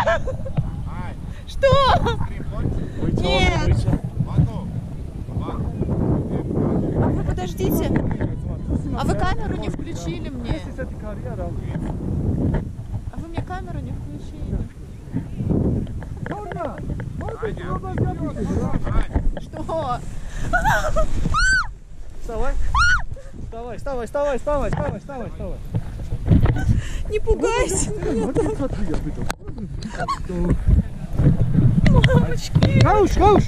Что? Нет. А вы подождите. А вы камеру не включили мне? А вы мне камеру не включили? Что? Вставай. Вставай, вставай, вставай, вставай, вставай, вставай. Не пугайся. Мамочки. Кауш, кауш.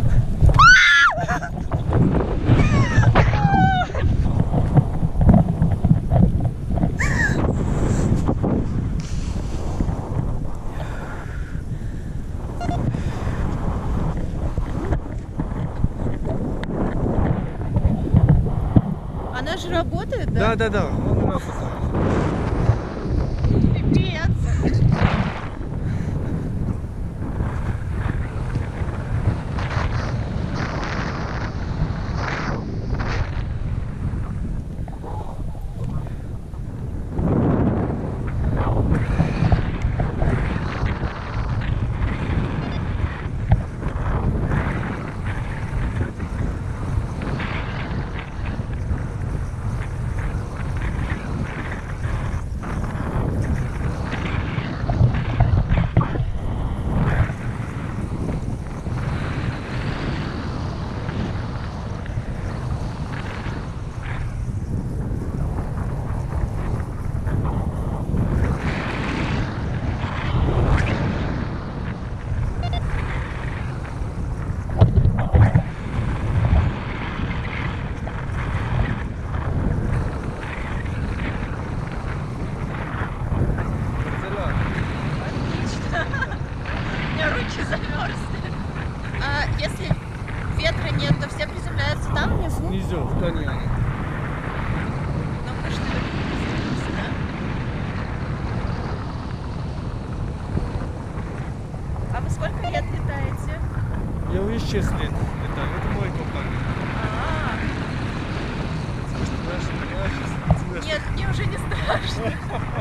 Она же работает, да? Да, да, да. Он у нас Пипец. Руки замерзли. А если ветра нет, то все приземляются там внизу? внизу, в каньоне. Но мы что ли приземлимся, да? А вы сколько лет летаете? Я уже 6 лет летаю. Это мой компания. Нет, мне уже не страшно.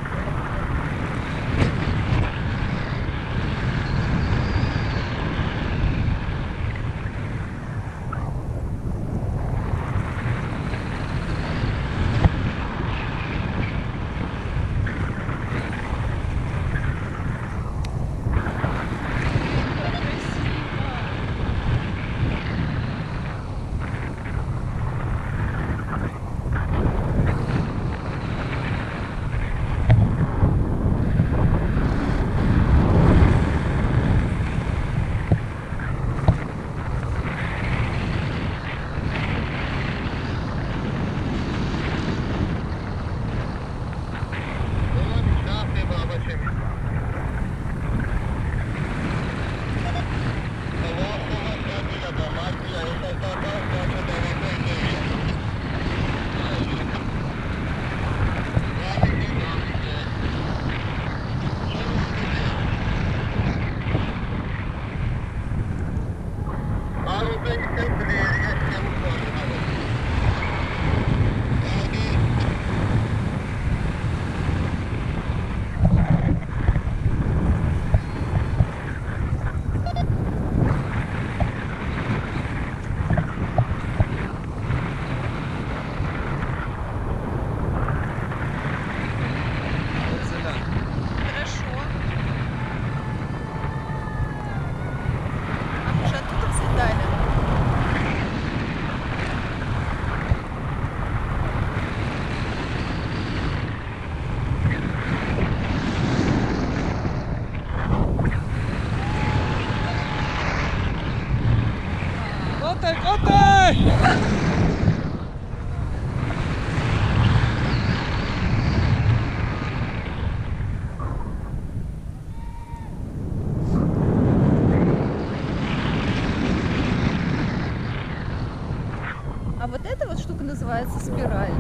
А вот эта вот штука называется спираль?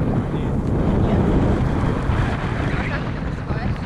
Нет. А как это называется?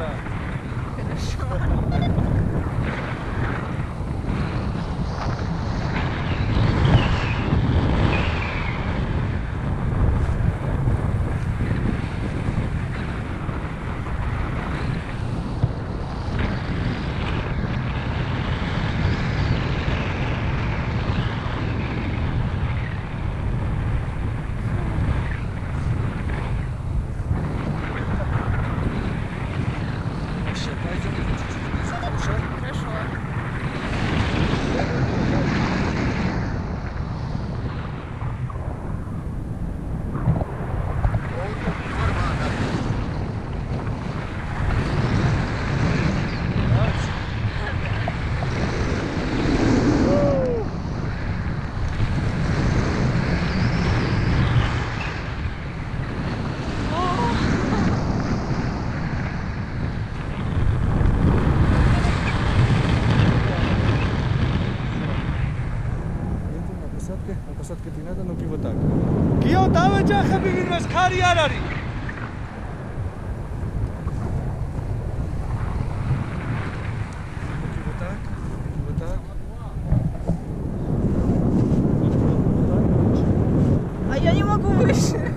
Да. Хорошо. Вообще, пойдем чуть-чуть вниз, хорошо? Хорошо. На посадке ты надо, но вот так. Гио, давай, حبيبي, بس خاري арари. Вот так, вот так. А я не могу выше.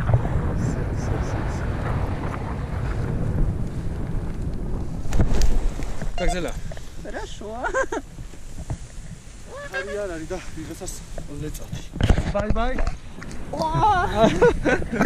Как дела? Хорошо. خاري арари, да, двигаться. Бай-бай. О!